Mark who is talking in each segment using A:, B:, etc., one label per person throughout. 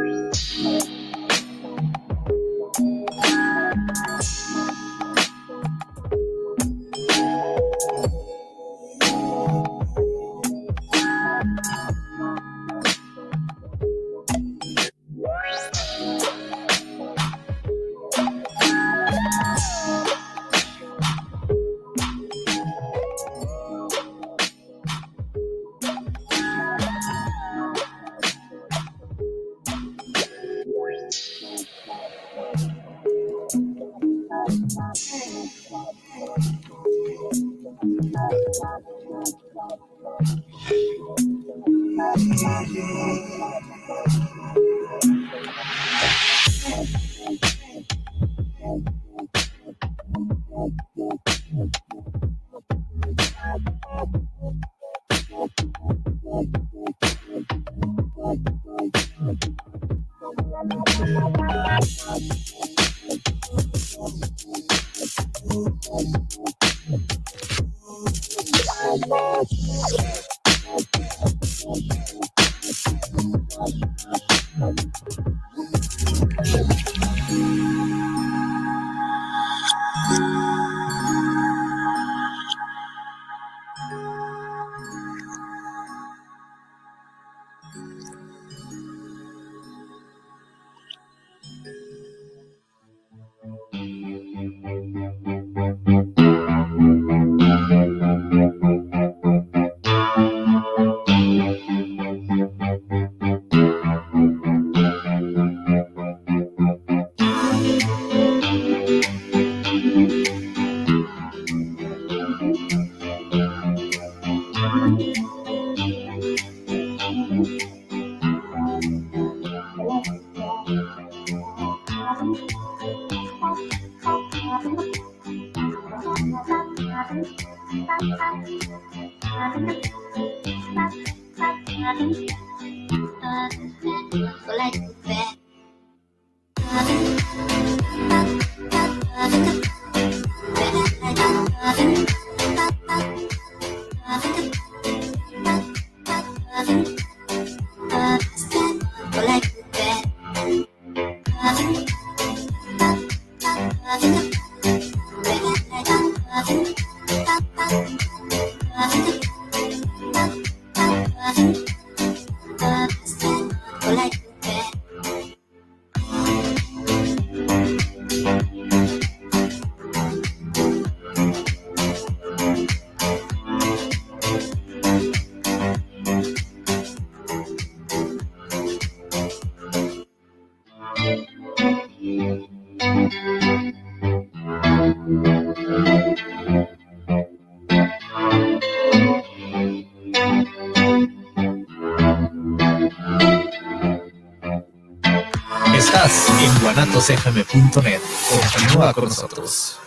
A: Estás en guanatosfm.net. Continúa con nosotros.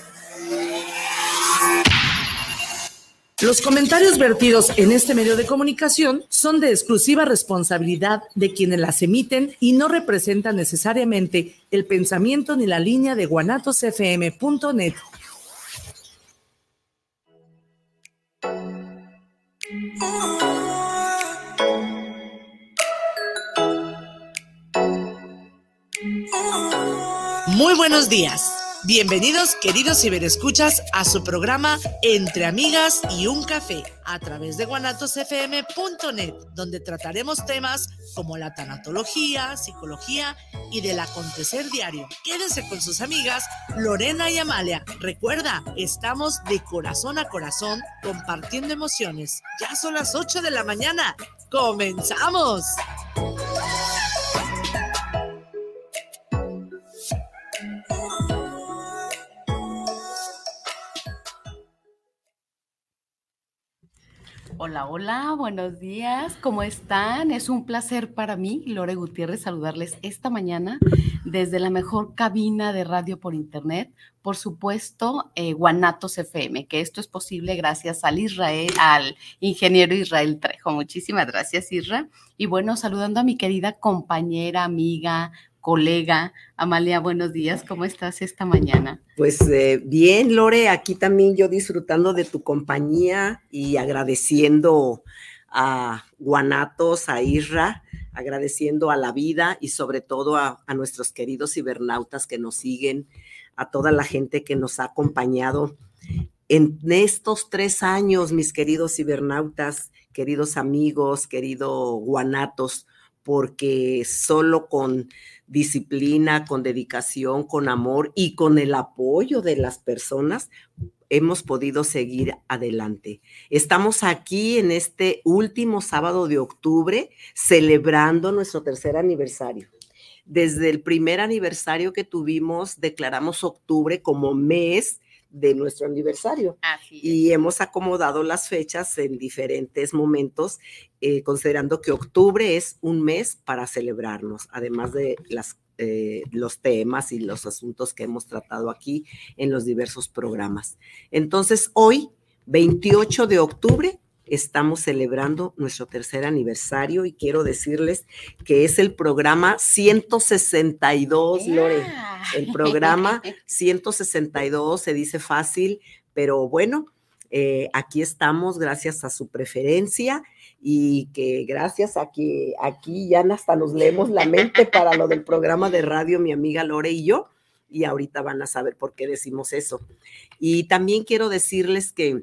B: Los comentarios vertidos en este medio de comunicación son de exclusiva responsabilidad de quienes las emiten y no representan necesariamente el pensamiento ni la línea de guanatosfm.net. Muy buenos días. Bienvenidos, queridos ciberescuchas, a su programa Entre Amigas y un Café, a través de guanatosfm.net, donde trataremos temas como la tanatología, psicología y del acontecer diario. Quédense con sus amigas Lorena y Amalia. Recuerda, estamos de corazón a corazón compartiendo emociones. Ya son las 8 de la mañana. ¡Comenzamos!
C: Hola, hola, buenos días, ¿cómo están? Es un placer para mí, Lore Gutiérrez, saludarles esta mañana desde la mejor cabina de radio por internet, por supuesto, Guanatos FM, que esto es posible gracias al ingeniero Israel Trejo. Muchísimas gracias, Isra. Y bueno, saludando a mi querida compañera, amiga, colega, Amalia, buenos días, ¿cómo estás esta mañana?
D: Pues bien, Lore, aquí también yo disfrutando de tu compañía y agradeciendo a Guanatos, a Isra, agradeciendo a la vida y sobre todo a nuestros queridos cibernautas que nos siguen, a toda la gente que nos ha acompañado en estos 3 años, mis queridos cibernautas, queridos amigos, queridos guanatos, porque solo con disciplina, con dedicación, con amor y con el apoyo de las personas hemos podido seguir adelante. Estamos aquí en este último sábado de octubre celebrando nuestro 3er aniversario. Desde el primer aniversario que tuvimos, declaramos octubre como mes de nuestro aniversario. Y hemos acomodado las fechas en diferentes momentos, considerando que octubre es un mes para celebrarnos, además de los temas y los asuntos que hemos tratado aquí en los diversos programas. Entonces, hoy, 28 de octubre, estamos celebrando nuestro 3er aniversario y quiero decirles que es el programa 162, Lore. El programa 162 se dice fácil, pero bueno, aquí estamos gracias a su preferencia y que gracias a que aquí ya hasta nos leemos la mente para lo del programa de radio, mi amiga Lore y yo, y ahorita van a saber por qué decimos eso. Y también quiero decirles que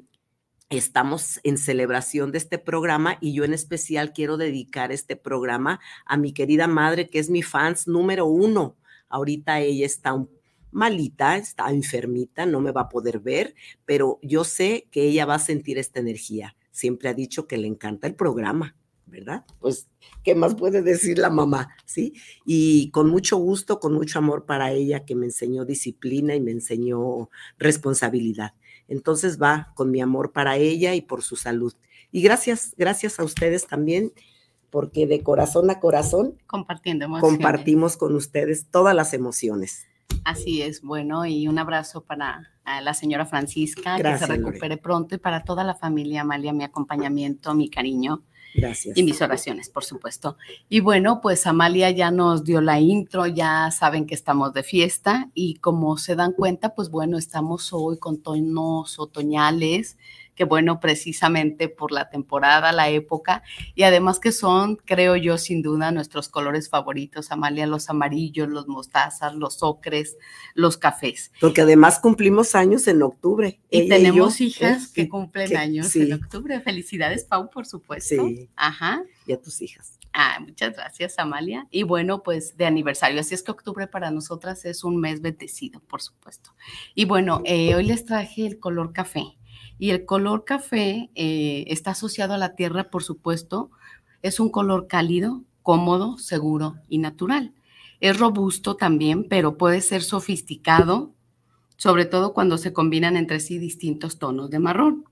D: estamos en celebración de este programa y yo en especial quiero dedicar este programa a mi querida madre, que es mi fans número 1. Ahorita ella está malita, está enfermita, no me va a poder ver, pero yo sé que ella va a sentir esta energía. Siempre ha dicho que le encanta el programa, ¿verdad? Pues, ¿qué más puede decir la mamá? ¿Sí? Y con mucho gusto, con mucho amor para ella, que me enseñó disciplina y me enseñó responsabilidad. Entonces va con mi amor para ella y por su salud. Y gracias a ustedes también, porque de corazón a corazón compartimos con ustedes todas las emociones.
C: Así es, bueno, y un abrazo para la señora Francisca, gracias, que se recupere Lore. Pronto, y para toda la familia Amalia, mi acompañamiento, mi cariño.
D: Gracias.
C: Y mis oraciones, por supuesto. Y bueno, pues Amalia ya nos dio la intro, ya saben que estamos de fiesta y como se dan cuenta, pues bueno, estamos hoy con tonos otoñales, que bueno, precisamente por la temporada, la época, y además que son, creo yo, sin duda, nuestros colores favoritos, Amalia, los amarillos, los mostazas, los ocres, los cafés.
D: Porque además cumplimos años en octubre.
C: Y tenemos hijas que cumplen años en octubre. Felicidades, Pau, por supuesto.
D: Sí. Ajá. Y a tus hijas.
C: Muchas gracias, Amalia. Y bueno, pues de aniversario. Así es que octubre para nosotras es un mes bendecido, por supuesto. Y bueno, hoy les traje el color café. Y el color café está asociado a la tierra, por supuesto. Es un color cálido, cómodo, seguro y natural. Es robusto también, pero puede ser sofisticado, sobre todo cuando se combinan entre sí distintos tonos de marrón.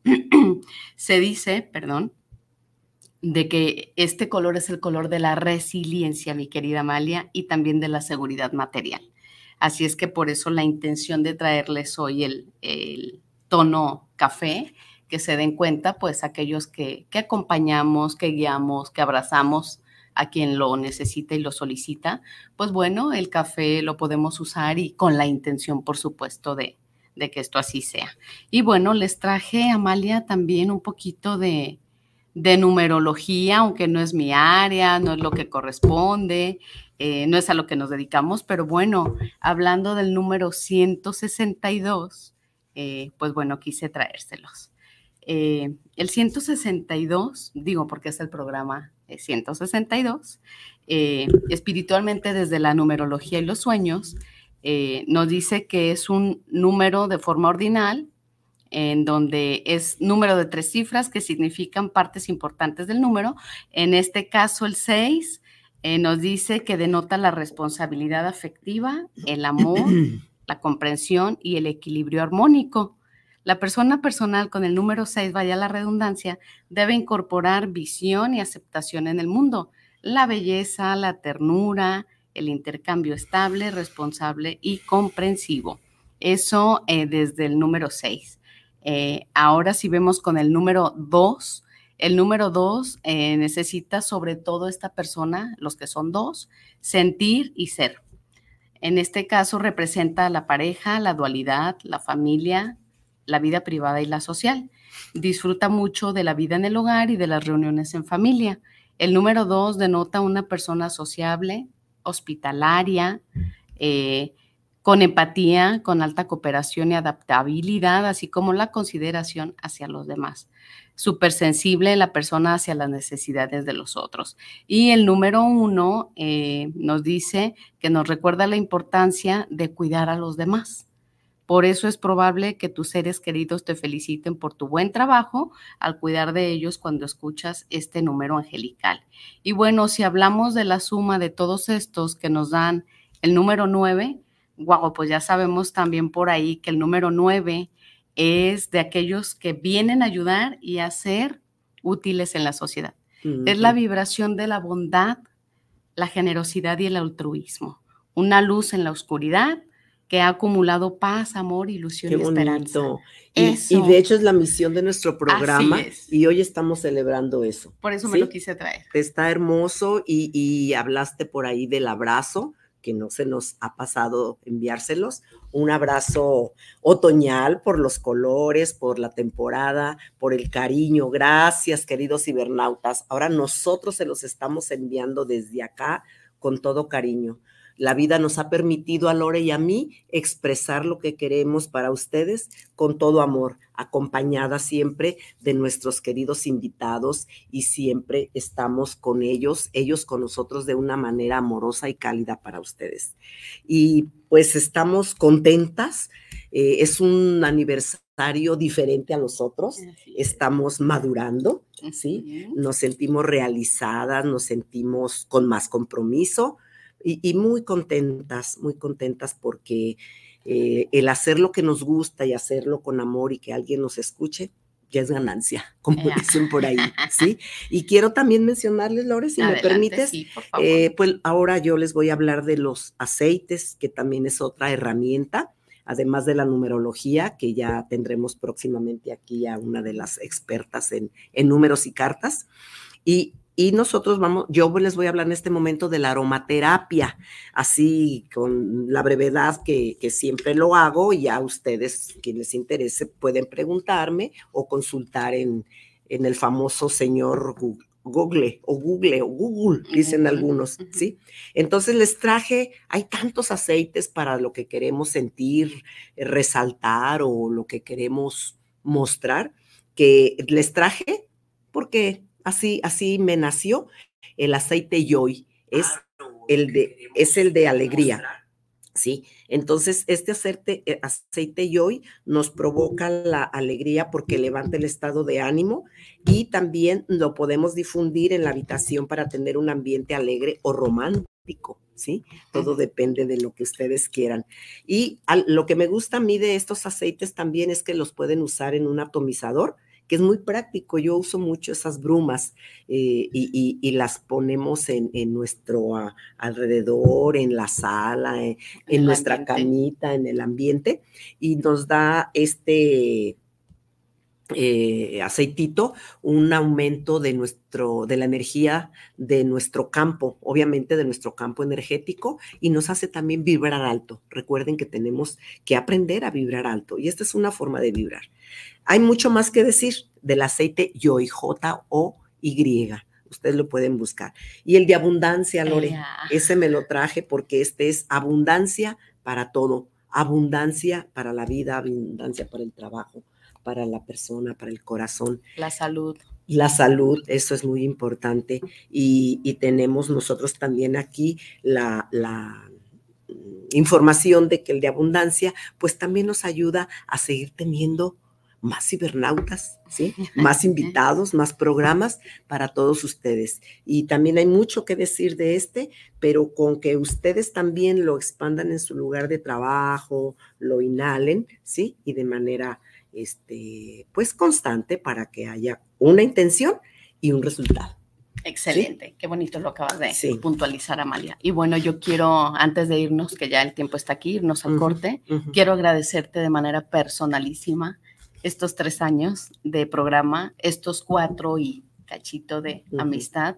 C: Se dice, de que este color es el color de la resiliencia, mi querida Amalia, y también de la seguridad material. Así es que por eso la intención de traerles hoy el tono café, que se den cuenta, pues aquellos que acompañamos, que guiamos, que abrazamos a quien lo necesita y lo solicita, pues bueno, el café lo podemos usar y con la intención, por supuesto, de que esto así sea. Y bueno, les traje, Amalia, también un poquito de numerología, aunque no es mi área, no es lo que corresponde, no es a lo que nos dedicamos, pero bueno, hablando del número 162, pues bueno, quise traérselos. El 162, digo porque es el programa 162, espiritualmente desde la numerología y los sueños, nos dice que es un número de forma ordinal, en donde es número de 3 cifras que significan partes importantes del número. En este caso, el 6 nos dice que denota la responsabilidad afectiva, el amor, la comprensión y el equilibrio armónico. La persona personal con el número 6, vaya la redundancia, debe incorporar visión y aceptación en el mundo, la belleza, la ternura, el intercambio estable, responsable y comprensivo. Eso desde el número 6. Ahora si vemos con el número 2, el número 2 necesita sobre todo esta persona, los que son 2, sentir y ser. En este caso representa la pareja, la dualidad, la familia, la vida privada y la social. Disfruta mucho de la vida en el hogar y de las reuniones en familia. El número 2 denota una persona sociable, hospitalaria, con empatía, con alta cooperación y adaptabilidad, así como la consideración hacia los demás. Súper sensible la persona hacia las necesidades de los otros. Y el número 1 nos dice que nos recuerda la importancia de cuidar a los demás. Por eso es probable que tus seres queridos te feliciten por tu buen trabajo al cuidar de ellos cuando escuchas este número angelical. Y bueno, si hablamos de la suma de todos estos que nos dan el número 9, wow, pues ya sabemos también por ahí que el número 9 es de aquellos que vienen a ayudar y a ser útiles en la sociedad. Es la vibración de la bondad, la generosidad y el altruismo. Una luz en la oscuridad que ha acumulado paz, amor, ilusión y esperanza.
D: Y de hecho es la misión de nuestro programa y hoy estamos celebrando eso.
C: Por eso me lo quise traer.
D: Está hermoso y hablaste por ahí del abrazo, que no se nos ha pasado enviárselos. Un abrazo otoñal por los colores, por la temporada, por el cariño. Gracias, queridos cibernautas. Ahora nosotros se los estamos enviando desde acá con todo cariño. La vida nos ha permitido a Lore y a mí expresar lo que queremos para ustedes con todo amor, acompañada siempre de nuestros queridos invitados y siempre estamos con ellos con nosotros de una manera amorosa y cálida para ustedes. Y pues estamos contentas, es un aniversario diferente a los otros, estamos madurando, ¿sí? Nos sentimos realizadas, nos sentimos con más compromiso, y muy contentas porque el hacer lo que nos gusta y hacerlo con amor y que alguien nos escuche, ya es ganancia, como dicen por ahí, ¿sí? Y quiero también mencionarles, Lore, si me permites,
C: sí, por favor.
D: Pues ahora yo les voy a hablar de los aceites, que también es otra herramienta, además de la numerología, que ya tendremos próximamente aquí a una de las expertas en números y cartas, y nosotros yo les voy a hablar en este momento de la aromaterapia, así con la brevedad que siempre lo hago, y ya ustedes, quien les interese, pueden preguntarme o consultar en el famoso señor Google, dicen algunos, ¿sí? Entonces les traje, hay tantos aceites para lo que queremos sentir, resaltar o lo que queremos mostrar, que les traje porque así me nació el aceite Joy, es el de alegría, ¿sí? Entonces, este aceite Joy nos provoca la alegría porque levanta el estado de ánimo y también lo podemos difundir en la habitación para tener un ambiente alegre o romántico, ¿sí? Todo depende de lo que ustedes quieran. Y lo que me gusta a mí de estos aceites también es que los pueden usar en un atomizador, que es muy práctico. Yo uso mucho esas brumas y las ponemos en nuestro alrededor, en la sala, en nuestra camita, en el ambiente, y nos da este aceitito un aumento de la energía de nuestro campo, obviamente de nuestro campo energético, y nos hace también vibrar alto. Recuerden que tenemos que aprender a vibrar alto, y esta es una forma de vibrar. Hay mucho más que decir del aceite Joy, Joy. Ustedes lo pueden buscar. Y el de abundancia, Lore, ese me lo traje porque este es abundancia para todo. Abundancia para la vida, abundancia para el trabajo, para la persona, para el corazón.
C: La salud.
D: La salud, eso es muy importante. Y tenemos nosotros también aquí la información de que el de abundancia, pues también nos ayuda a seguir teniendo más cibernautas, ¿sí? Más invitados, más programas para todos ustedes. Y también hay mucho que decir de pero con que ustedes también lo expandan en su lugar de trabajo, lo inhalen, ¿sí? Y de manera, pues constante, para que haya una intención y un resultado.
C: Excelente, ¿sí? Qué bonito lo acabas de puntualizar, Amalia. Y bueno, yo quiero, antes de irnos, que ya el tiempo está aquí, irnos al corte, quiero agradecerte de manera personalísima estos 3 años de programa, estos 4 y cachito de amistad.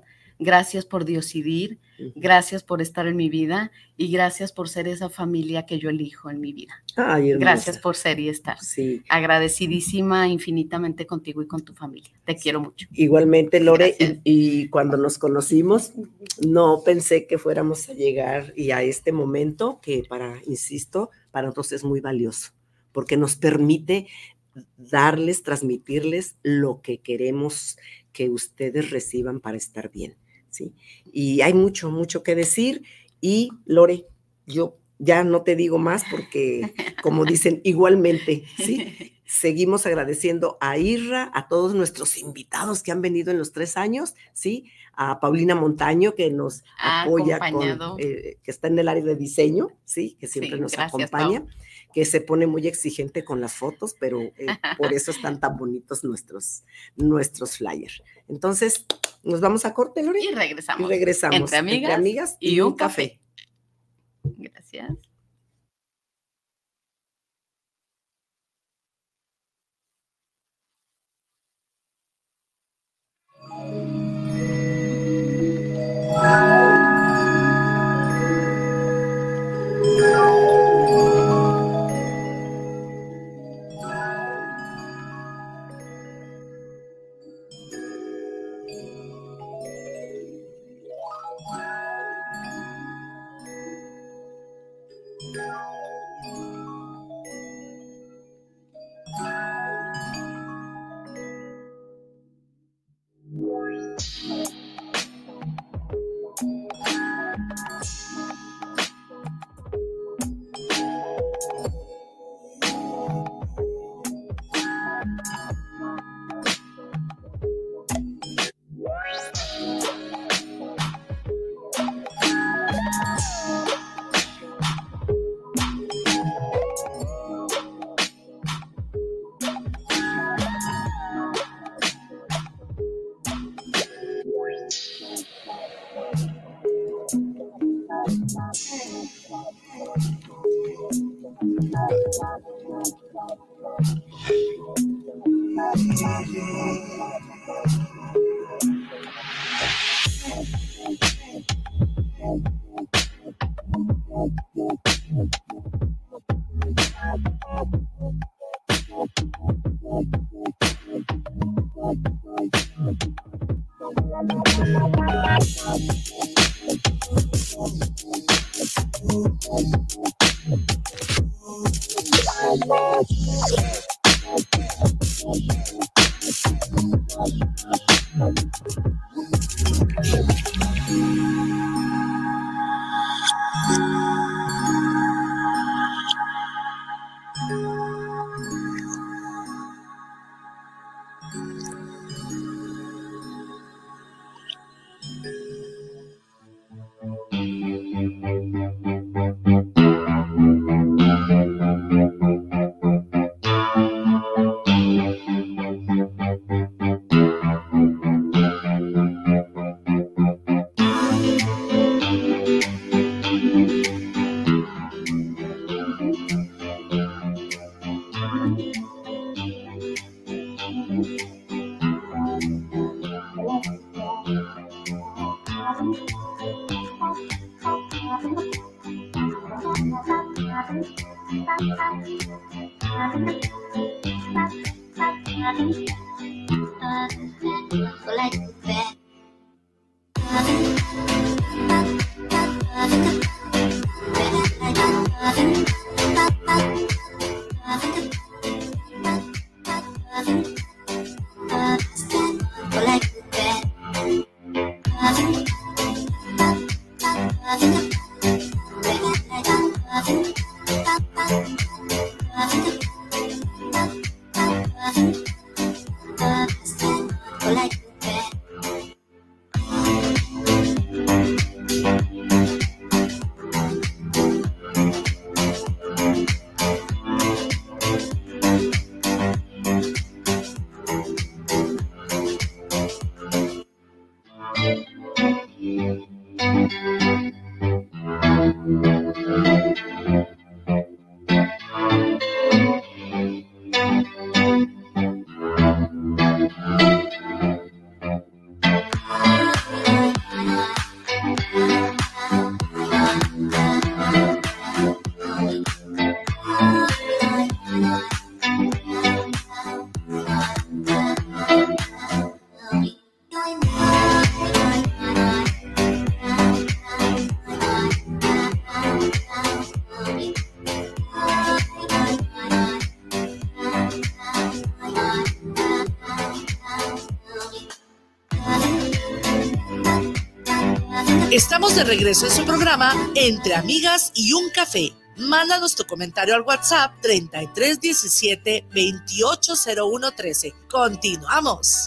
C: gracias por decidir, gracias por estar en mi vida y gracias por ser esa familia que yo elijo en mi vida.
D: Ay, hermosa.
C: Gracias por ser y estar.
D: Sí.
C: Agradecidísima infinitamente contigo y con tu familia. Te quiero mucho.
D: Igualmente, Lore, y cuando nos conocimos, no pensé que fuéramos a llegar y a este momento que insisto, para nosotros es muy valioso, porque nos permite darles, transmitirles lo que queremos que ustedes reciban para estar bien, ¿sí? Y hay mucho, mucho que decir. Y Lore, yo ya no te digo más porque, como dicen, igualmente, ¿sí? Seguimos agradeciendo a Irra, a todos nuestros invitados que han venido en los 3 años, ¿sí? A Paulina Montaño, que nos apoya, que está en el área de diseño, ¿sí? Que siempre nos acompaña. Pau. Que se pone muy exigente con las fotos, pero por eso están tan bonitos nuestros flyers. Entonces, nos vamos a corte, Lore.
C: Y regresamos.
D: Entre amigas
C: y un café. Gracias.
B: Estamos de regreso en su programa Entre Amigas y un Café. Mándanos tu comentario al WhatsApp 3317 280113. Continuamos.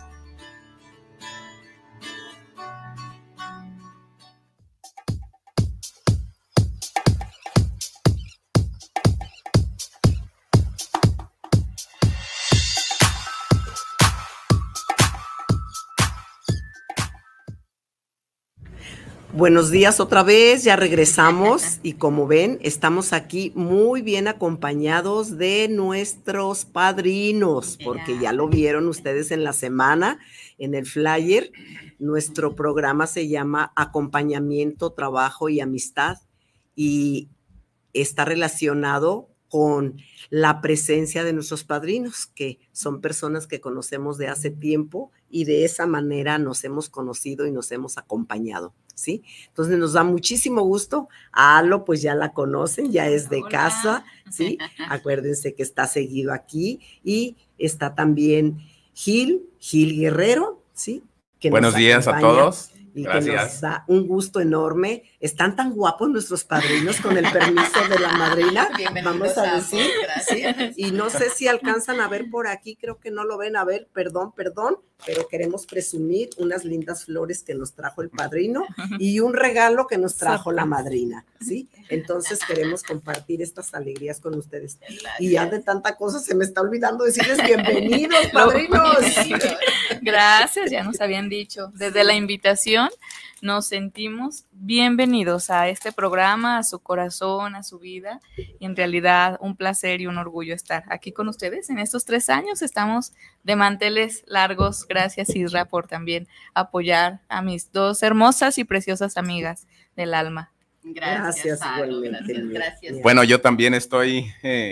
D: Buenos días otra vez, ya regresamos y como ven, estamos aquí muy bien acompañados de nuestros padrinos, porque ya lo vieron ustedes en la semana, en el flyer. Nuestro programa se llama Acompañamiento, Trabajo y Amistad y está relacionado con la presencia de nuestros padrinos, que son personas que conocemos de hace tiempo y de esa manera nos hemos conocido y nos hemos acompañado, ¿sí? Entonces nos da muchísimo gusto. A Alo, pues ya la conocen, ya es de casa, ¿sí? Acuérdense que está seguido aquí y está también Gil Guerrero, ¿sí? Que
E: buenos días a todos.
D: Y
E: gracias.
D: Que nos da un gusto enorme. Están tan guapos nuestros padrinos, con el permiso de la madrina, vamos a decir. ¿Sí? Y no sé si alcanzan a ver por aquí, creo que no lo ven a ver, perdón, pero queremos presumir unas lindas flores que nos trajo el padrino y un regalo que nos trajo la madrina, ¿sí? Entonces queremos compartir estas alegrías con ustedes. Y ya de tanta cosa se me está olvidando decirles bienvenidos, padrinos.
F: Gracias, ya nos habían dicho. Desde la invitación nos sentimos bienvenidos a este programa, a su corazón, a su vida. Y en realidad un placer y un orgullo estar aquí con ustedes. En estos 3 años estamos de manteles largos. Gracias, Isra, por también apoyar a mis 2 hermosas y preciosas amigas del alma.
D: Gracias,
C: gracias.
E: Bueno, yo también estoy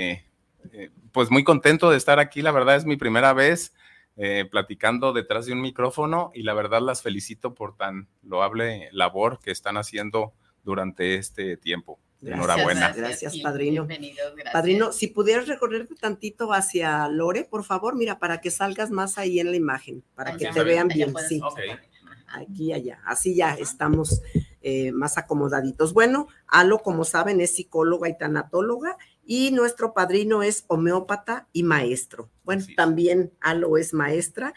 E: pues muy contento de estar aquí. La verdad es mi primera vez platicando detrás de un micrófono y la verdad las felicito por tan loable labor que están haciendo durante este tiempo. Enhorabuena.
D: Gracias, padrino.
C: Bienvenidos, gracias.
D: Padrino, si pudieras recorrerte tantito hacia Lore, por favor, mira, para que salgas más ahí en la imagen, para que te vean bien. Sí.
E: Okay.
D: Aquí y allá, así ya estamos más acomodaditos. Bueno, Alo, como saben, es psicóloga y tanatóloga y nuestro padrino es homeópata y maestro. Bueno, sí. También Alo es maestra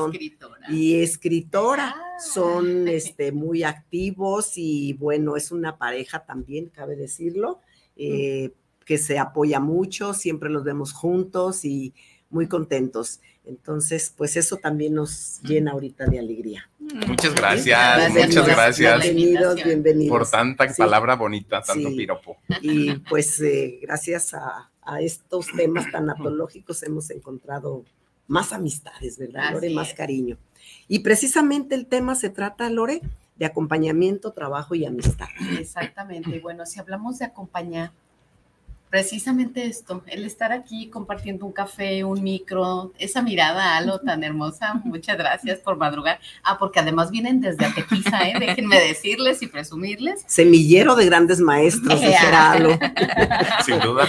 D: y escritora. Son muy activos y bueno, es una pareja también, cabe decirlo, que se apoya mucho, siempre los vemos juntos y muy contentos. Entonces, pues eso también nos llena ahorita de alegría.
E: Muchas gracias. Muchas gracias.
D: Bienvenidos.
E: Por tanta palabra bonita, tanto piropo.
D: Y pues gracias a estos temas tanatológicos hemos encontrado más amistades, ¿verdad, Lore? Más cariño. Y precisamente el tema se trata, Lore, de acompañamiento, trabajo y amistad.
C: Exactamente. Y bueno, si hablamos de acompañar, precisamente esto, el estar aquí compartiendo un café, un micro, esa mirada, Alo, tan hermosa, muchas gracias por madrugar. Porque además vienen desde Atequiza, déjenme decirles y presumirles.
D: Semillero de grandes maestros, dijera Alo.
E: Sin duda.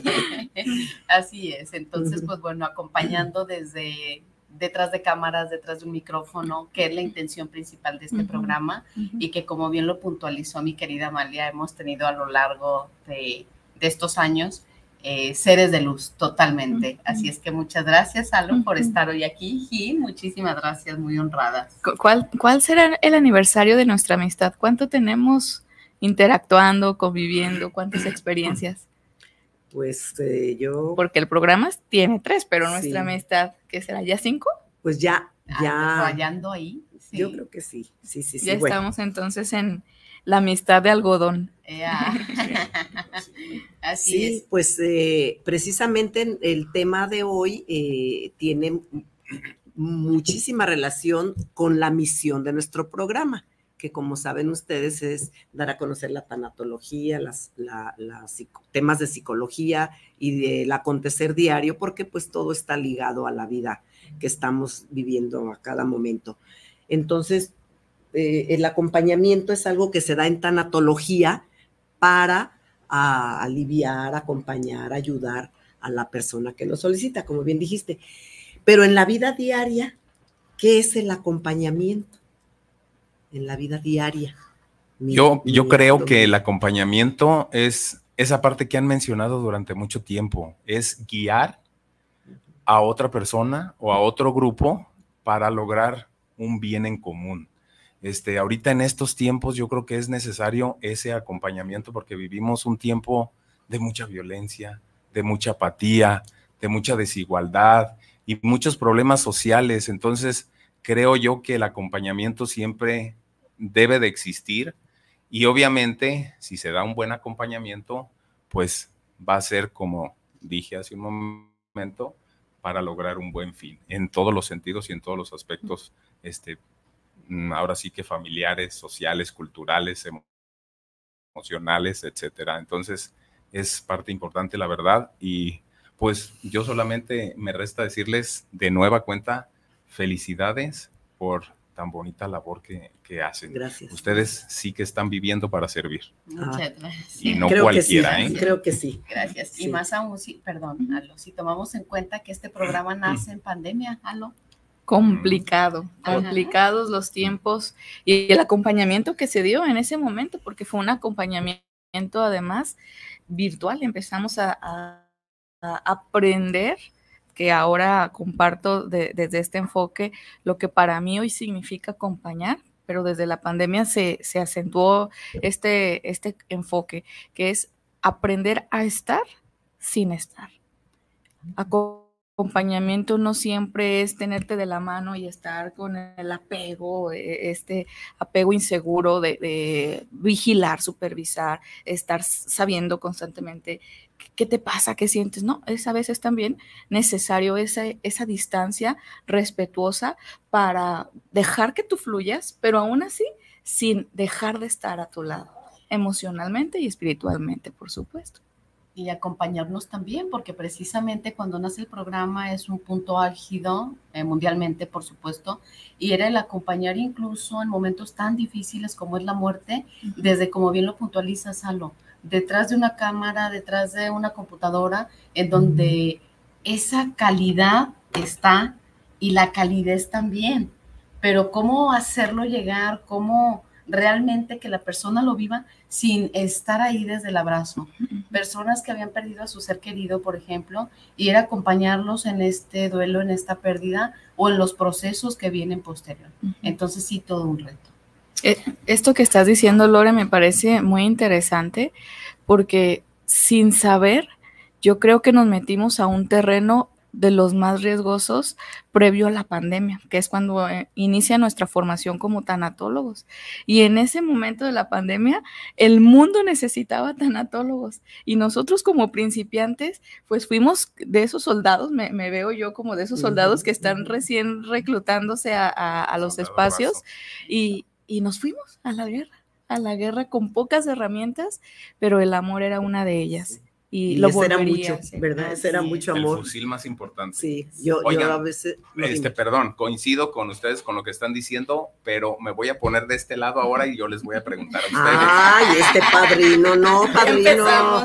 C: Así es, entonces, pues bueno, acompañando desde detrás de cámaras, detrás de un micrófono, que es la intención principal de este programa, y que como bien lo puntualizó mi querida Amalia, hemos tenido a lo largo de estos años, seres de luz, totalmente. Así es que muchas gracias, Alo, por estar hoy aquí. Y muchísimas gracias, muy honradas.
F: ¿Cuál será el aniversario de nuestra amistad? ¿Cuánto tenemos interactuando, conviviendo? ¿Cuántas experiencias?
D: Pues yo...
F: Porque el programa tiene 3, pero nuestra amistad, ¿qué será? ¿Ya 5?
D: Pues ya.
C: Rayando ahí. Sí.
D: Yo creo que sí.
F: Ya estamos entonces en la amistad de algodón.
C: Así es.
D: Pues precisamente el tema de hoy tiene muchísima relación con la misión de nuestro programa, que como saben ustedes es dar a conocer la tanatología, temas de psicología y del acontecer diario, porque pues todo está ligado a la vida que estamos viviendo a cada momento. Entonces, el acompañamiento es algo que se da en tanatología para aliviar, acompañar, ayudar a la persona que lo solicita, como bien dijiste. Pero en la vida diaria, ¿qué es el acompañamiento? En la vida diaria,
E: Yo creo que el acompañamiento es esa parte que han mencionado durante mucho tiempo, es guiar a otra persona o a otro grupo para lograr un bien en común. Ahorita en estos tiempos yo creo que es necesario ese acompañamiento porque vivimos un tiempo de mucha violencia, de mucha apatía, de mucha desigualdad y muchos problemas sociales. Entonces, creo yo que el acompañamiento siempre debe de existir y obviamente, si se da un buen acompañamiento, pues va a ser, como dije hace un momento, para lograr un buen fin, en todos los sentidos y en todos los aspectos, ahora sí que familiares, sociales, culturales, emocionales, etcétera. Entonces, es parte importante, la verdad, y pues yo solamente me resta decirles de nueva cuenta, felicidades por tan bonita labor que hacen.
D: Gracias.
E: Ustedes sí que están viviendo para servir.
C: Muchas gracias.
E: Y no
D: creo
E: cualquiera,
D: que sí, Creo que sí.
C: Gracias.
D: Sí.
C: Y más aún, Alo, si tomamos en cuenta que este programa nace en pandemia, Alo.
F: Complicados los tiempos y el acompañamiento que se dio en ese momento, porque fue un acompañamiento además virtual. Empezamos a aprender, que ahora comparto desde este enfoque, lo que para mí hoy significa acompañar, pero desde la pandemia se acentuó este enfoque, que es aprender a estar sin estar. Acompañamiento no siempre es tenerte de la mano y estar con el apego, este apego inseguro de vigilar, supervisar, estar sabiendo constantemente qué te pasa, qué sientes. No, es a veces también necesario esa distancia respetuosa para dejar que tú fluyas, pero aún así sin dejar de estar a tu lado, emocionalmente y espiritualmente, por supuesto.
C: Y acompañarnos también, porque precisamente cuando nace el programa es un punto álgido, mundialmente, por supuesto, y era el acompañar incluso en momentos tan difíciles como es la muerte, desde, como bien lo puntualiza Salo, detrás de una cámara, detrás de una computadora, en donde esa calidad está y la calidez también, pero cómo hacerlo llegar, cómo realmente que la persona lo viva sin estar ahí desde el abrazo. Personas que habían perdido a su ser querido, por ejemplo, y era acompañarlos en este duelo, en esta pérdida o en los procesos que vienen posterior. Entonces sí, todo un reto.
F: Esto que estás diciendo, Lore, me parece muy interesante porque sin saber, yo creo que nos metimos a un terreno de los más riesgosos previo a la pandemia, que es cuando inicia nuestra formación como tanatólogos. Y en ese momento de la pandemia, el mundo necesitaba tanatólogos. Y nosotros como principiantes, pues fuimos de esos soldados, me veo yo como de esos soldados que están recién reclutándose a los espacios y nos fuimos a la guerra con pocas herramientas, pero el amor era una de ellas. Y lo
D: ese era
F: volvería
D: mucho, ¿verdad? Ese era mucho amor.
E: El fusil más importante.
D: Sí, yo a veces...
E: Perdón, coincido con ustedes con lo que están diciendo, pero me voy a poner de este lado ahora y yo les voy a preguntar a ustedes.
D: ¡Ay, padrino! No, padrino.
F: Empezamos.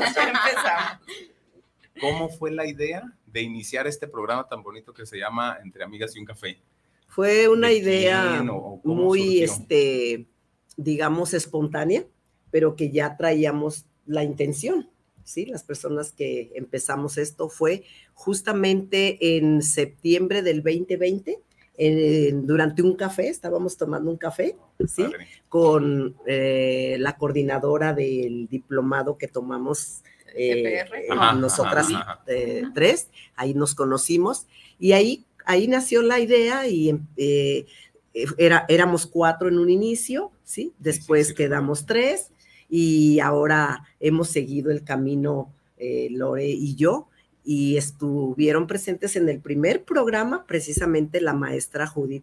E: ¿Cómo fue la idea de iniciar este programa tan bonito que se llama Entre Amigas y un Café?
D: Fue una idea muy,
E: surgió?
D: Digamos, espontánea, pero que ya traíamos la intención. Sí, las personas que empezamos esto fue justamente en septiembre del 2020, durante un café, estábamos tomando un café, ¿sí? Con la coordinadora del diplomado que tomamos nosotras tres, ahí nos conocimos y ahí nació la idea y éramos 4 en un inicio, ¿sí? Después quedamos 3. Y ahora hemos seguido el camino, Lore y yo, y estuvieron presentes en el primer programa precisamente la maestra Judith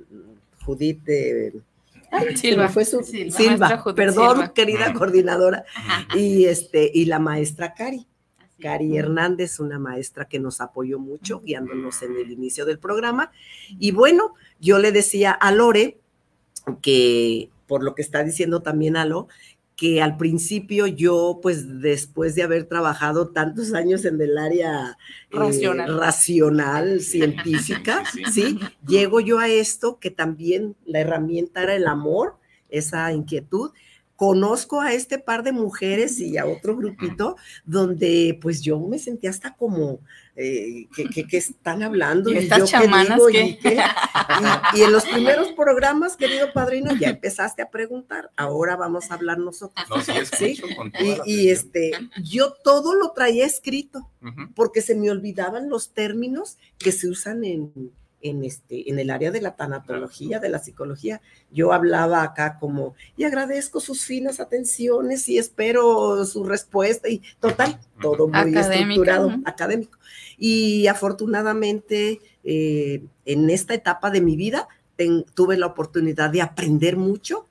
F: Silva,
D: querida coordinadora, y la maestra Cari Hernández, una maestra que nos apoyó mucho, guiándonos en el inicio del programa. Y bueno, yo le decía a Lore, que por lo que está diciendo también Alo, que al principio yo, pues después de haber trabajado tantos años en el área racional, científica, ¿sí? Llego yo a esto, que también la herramienta era el amor, esa inquietud, conozco a este par de mujeres y a otro grupito donde pues yo me sentía hasta como que están hablando
F: y
D: y
F: estas
D: yo
F: chamanas
D: y en los primeros programas, querido padrino, ya empezaste a preguntar, ahora vamos a hablar nosotros.
E: No, sí, escucho con toda la
D: Y
E: atención.
D: yo todo lo traía escrito
E: Ujú.
D: porque se me olvidaban los términos que se usan en el área de la tanatología, de la psicología. Yo hablaba acá como, y agradezco sus finas atenciones y espero su respuesta, y total, todo muy estructurado, académico. Y afortunadamente, en esta etapa de mi vida, tuve la oportunidad de aprender mucho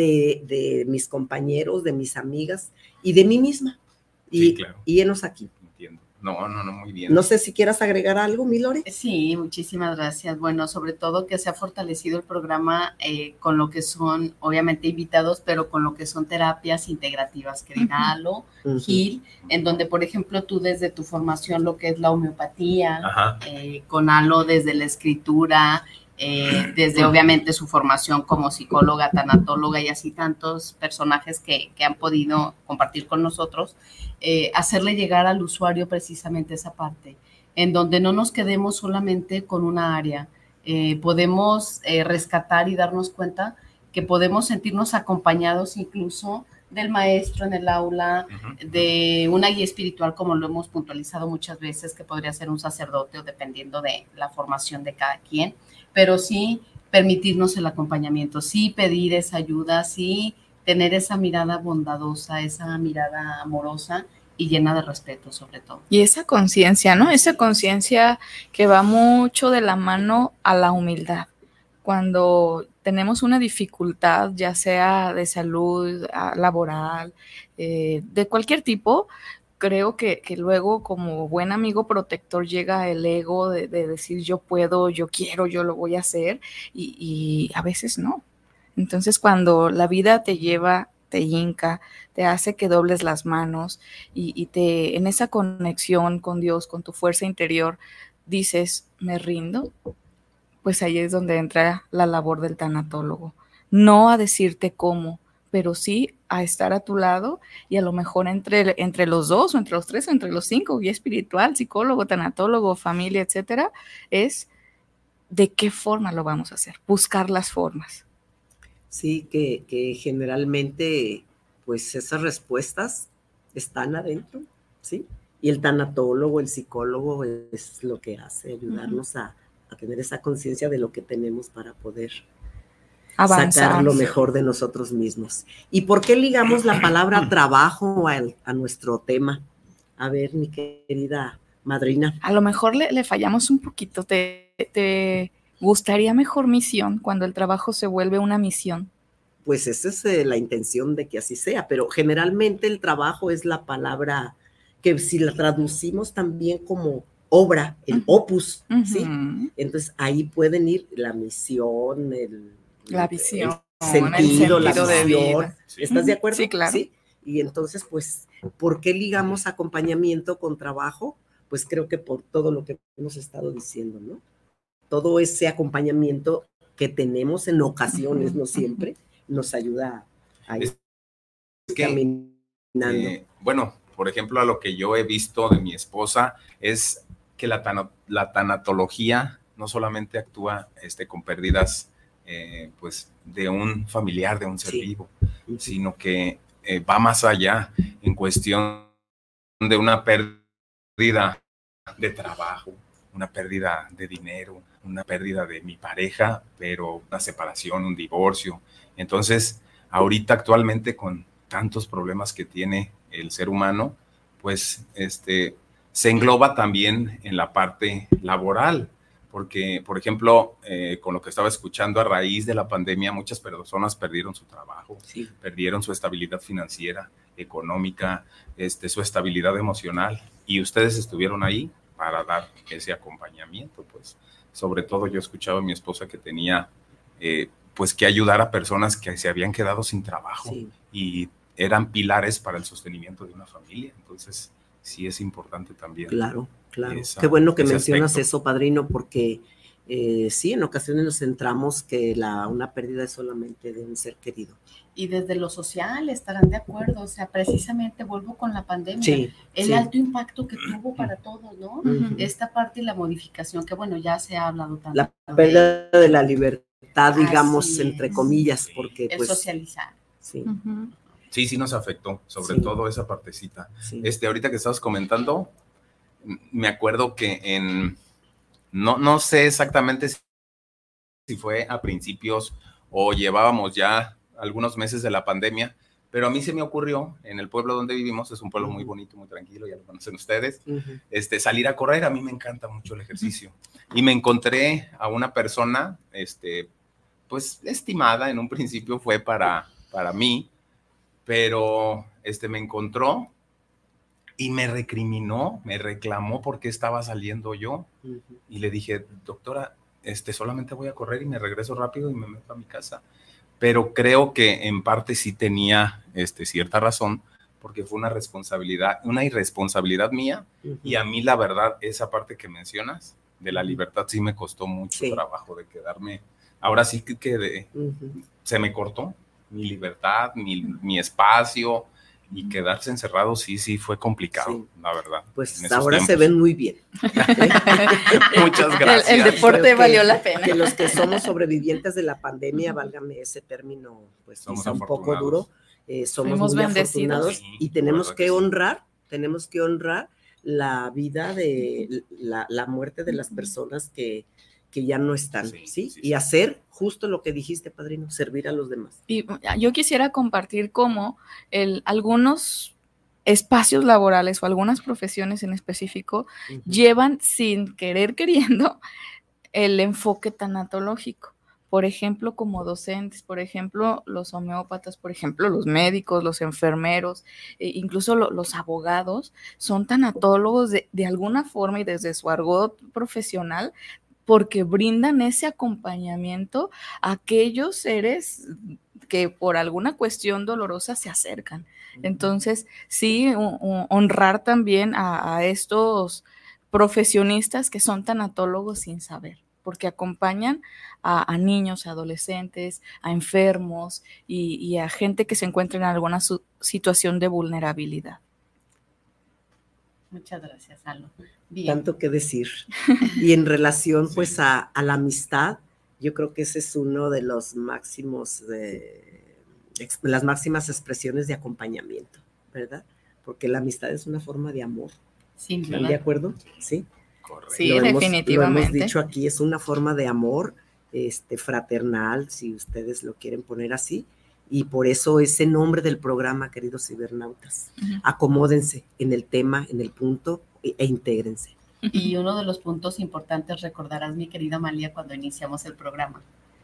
D: de mis compañeros, de mis amigas y de mí misma.
E: Sí, claro.
D: Y enos aquí.
E: Entiendo. No, muy bien.
D: No sé si quieras agregar algo, mi Lore.
C: Sí, muchísimas gracias. Bueno, sobre todo que se ha fortalecido el programa con lo que son, obviamente, invitados, pero con lo que son terapias integrativas, querida Alo, Gil, en donde, por ejemplo, tú desde tu formación, lo que es la homeopatía, con Alo desde la escritura, desde obviamente su formación como psicóloga, tanatóloga y así tantos personajes que han podido compartir con nosotros, hacerle llegar al usuario precisamente esa parte, en donde no nos quedemos solamente con una área, podemos rescatar y darnos cuenta que podemos sentirnos acompañados incluso del maestro en el aula, de una guía espiritual, como lo hemos puntualizado muchas veces, que podría ser un sacerdote o dependiendo de la formación de cada quien, pero sí permitirnos el acompañamiento, sí pedir esa ayuda, sí tener esa mirada bondadosa, esa mirada amorosa y llena de respeto sobre todo.
F: Y esa conciencia, ¿no? Esa conciencia que va mucho de la mano a la humildad. Cuando tenemos una dificultad, ya sea de salud, laboral, de cualquier tipo, creo que luego como buen amigo protector llega el ego de decir yo puedo, yo quiero, yo lo voy a hacer y a veces no. Entonces cuando la vida te lleva, te hinca, te hace que dobles las manos y en esa conexión con Dios, con tu fuerza interior, dices, me rindo, pues ahí es donde entra la labor del tanatólogo. No a decirte cómo, pero sí a estar a tu lado y a lo mejor entre los dos o entre los tres o entre los cinco, guía espiritual, psicólogo, tanatólogo, familia, etcétera, es de qué forma lo vamos a hacer, buscar las formas.
D: Sí, que generalmente pues esas respuestas están adentro, ¿sí? Y el tanatólogo, el psicólogo es lo que hace, ayudarnos a tener esa conciencia de lo que tenemos para poder avanzar, sacar lo mejor de nosotros mismos. ¿Y por qué ligamos la palabra trabajo a nuestro tema? A ver, mi querida madrina.
F: A lo mejor le fallamos un poquito. ¿Te gustaría mejor misión cuando el trabajo se vuelve una misión?
D: Pues esa es la intención de que así sea, pero generalmente el trabajo es la palabra que si la traducimos también como obra, el opus, ¿sí? Entonces ahí pueden ir la misión,
F: la visión,
D: el sentido la
F: de
D: visión.
F: vida.
D: ¿Estás de acuerdo?
F: Sí, claro.
D: ¿Sí? Y entonces, pues, ¿por qué ligamos acompañamiento con trabajo? Pues creo que por todo lo que hemos estado diciendo, ¿no? Todo ese acompañamiento que tenemos en ocasiones, no siempre, nos ayuda a ir caminando.
E: Bueno, por ejemplo, a lo que yo he visto de mi esposa es que la tanatología no solamente actúa con pérdidas pues de un familiar, de un ser vivo, sino que va más allá en cuestión de una pérdida de trabajo, una pérdida de dinero, una pérdida de mi pareja, pero una separación, un divorcio. Entonces, ahorita actualmente con tantos problemas que tiene el ser humano, pues se engloba también en la parte laboral, porque, por ejemplo, con lo que estaba escuchando, a raíz de la pandemia, muchas personas perdieron su trabajo, perdieron su estabilidad financiera, económica, su estabilidad emocional, y ustedes estuvieron ahí para dar ese acompañamiento, pues. Sobre todo yo escuchaba a mi esposa que tenía, pues, que ayudar a personas que se habían quedado sin trabajo y eran pilares para el sostenimiento de una familia. Entonces, sí es importante también.
D: Claro, claro. Qué bueno que mencionas eso, padrino, porque sí, en ocasiones nos centramos que una pérdida es solamente de un ser querido.
C: Y desde lo social estarán de acuerdo, o sea, precisamente vuelvo con la pandemia,
D: Sí,
C: el
D: sí.
C: alto impacto que tuvo para todos, ¿no? Esta parte y la modificación, que bueno, ya se ha hablado tanto.
D: La pérdida de la libertad, digamos,
C: Así
D: entre
C: es.
D: comillas, porque
C: El
D: pues...
C: socializar.
D: Sí,
E: Sí, sí nos afectó, sobre
D: Sí.
E: todo esa partecita.
D: sí.
E: Ahorita que estabas comentando, me acuerdo que no sé exactamente si fue a principios o llevábamos ya algunos meses de la pandemia, pero a mí se me ocurrió, en el pueblo donde vivimos, es un pueblo muy bonito, muy tranquilo, ya lo conocen ustedes, salir a correr. A mí me encanta mucho el ejercicio. Y me encontré a una persona, pues estimada, en un principio fue para mí, pero me encontró y me recriminó, me reclamó por qué estaba saliendo yo. Y le dije, doctora, solamente voy a correr y me regreso rápido y me meto a mi casa. Pero creo que en parte sí tenía cierta razón, porque fue una irresponsabilidad mía. Y a mí, la verdad, esa parte que mencionas de la libertad sí me costó mucho trabajo de quedarme. Ahora sí que se me cortó mi libertad, mi espacio, y quedarse encerrado sí fue complicado, la verdad.
D: Pues ahora se ven muy bien.
E: Muchas gracias.
F: El deporte valió la pena.
D: Que los que somos sobrevivientes de la pandemia, válgame ese término, pues quizá un poco duro, somos muy afortunados y tenemos que honrar la vida la muerte de las personas que ya no están, ¿sí? Y hacer justo lo que dijiste, padrino, servir a los demás.
F: Y yo quisiera compartir cómo algunos espacios laborales o algunas profesiones en específico llevan sin querer queriendo el enfoque tanatológico. Por ejemplo, como docentes, por ejemplo, los homeópatas, por ejemplo, los médicos, los enfermeros, incluso los abogados son tanatólogos de alguna forma y desde su argot profesional, porque brindan ese acompañamiento a aquellos seres que por alguna cuestión dolorosa se acercan. Entonces, sí, honrar también a estos profesionistas que son tanatólogos sin saber, porque acompañan a niños, a adolescentes, a enfermos y a gente que se encuentra en alguna situación de vulnerabilidad.
C: Muchas gracias, Alo. Bien.
D: Tanto que decir. Y en relación pues a la amistad, yo creo que ese es uno de los máximos, las máximas expresiones de acompañamiento, ¿verdad? Porque la amistad es una forma de amor.
C: Sí,
D: ¿Están de acuerdo? Sí.
E: Correcto.
F: Sí, definitivamente.
D: Lo hemos dicho aquí, es una forma de amor fraternal, si ustedes lo quieren poner así. Y por eso ese nombre del programa, queridos cibernautas, acomódense en el tema, en el punto e intégrense.
C: Y uno de los puntos importantes, recordarás, mi querida Amalia, cuando iniciamos el programa,